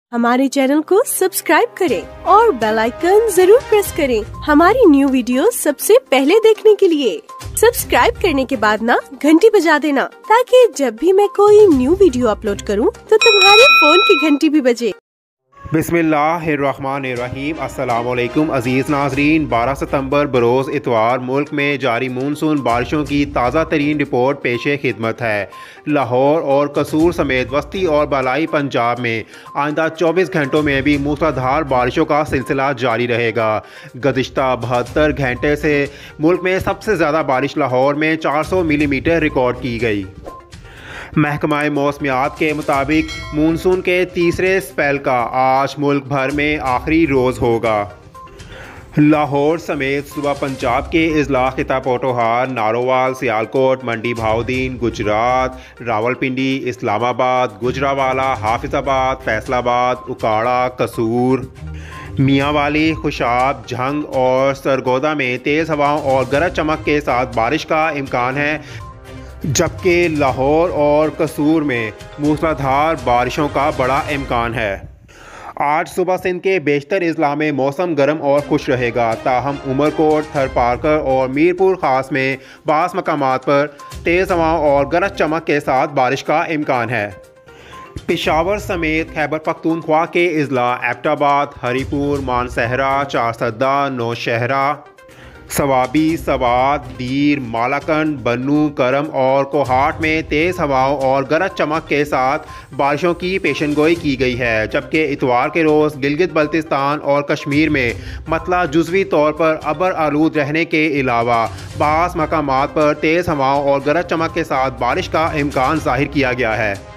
हमारे चैनल को सब्सक्राइब करें और बेल आइकन जरूर प्रेस करें हमारी न्यू वीडियो सबसे पहले देखने के लिए। सब्सक्राइब करने के बाद ना घंटी बजा देना ताकि जब भी मैं कोई न्यू वीडियो अपलोड करूं तो तुम्हारे फोन की घंटी भी बजे। बिस्मिल्लाहिर्रहमानिर्रहीम। अस्सलामुअलैकुम अज़ीज़ नाज़रीन, 12 सितंबर बरोज़ इतवार मुल्क में जारी मानसून बारिशों की ताज़ा तरीन रिपोर्ट पेश खिदमत है। लाहौर और कसूर समेत वस्ती और बालाई पंजाब में आइंदा 24 घंटों में भी मूसलाधार बारिशों का सिलसिला जारी रहेगा। गुज़िश्ता 72 घंटे से मुल्क में सबसे ज़्यादा बारिश लाहौर में 400 मिलीमीटर रिकॉर्ड की गई। महकमा मौसमियात के मुताबिक मानसून के तीसरे स्पेल का आज मुल्क भर में आखिरी रोज़ होगा। लाहौर समेत सूबा पंजाब के अजला खिता पोटोहार, नारोवाल, सियालकोट, मंडी भाउद्दीन, गुजरात, रावलपिंडी, इस्लामाबाद, गुजरावाला, हाफिजाबाद, फैसलाबाद, उकाड़ा, कसूर, मियांवाली, खुशाब, झंग और सरगोदा में तेज़ हवाओं और गरज चमक के साथ बारिश का इम्कान है, जबकि लाहौर और कसूर में मूसलाधार बारिशों का बड़ा इम्कान है। आज सुबह सिंध के बेशतर अजला में मौसम गर्म और खुश रहेगा, ताहम उमरकोट, थरपारकर और मीरपुर ख़ास में बास मकामात पर तेज़ हवाओं और गरज चमक के साथ बारिश का इम्कान है। पेशावर समेत खैबर पख्तूनख्वा के अजला एबटाबाद, हरीपुर, मानसहरा, चारसद्दा, नौशहरा, सवाबी, सवात, दीर, मालाकंड, बन्नू, करम और कोहाट में तेज़ हवाओं और गरज चमक के साथ बारिशों की पेशनगोई की गई है, जबकि इतवार के रोज़ गिलगित बल्तिस्तान और कश्मीर में मतला जुज़वी तौर पर अबर आलूद रहने के अलावा बास मकामात पर तेज़ हवाओं और गरज चमक के साथ बारिश का इम्कान ज़ाहिर किया गया है।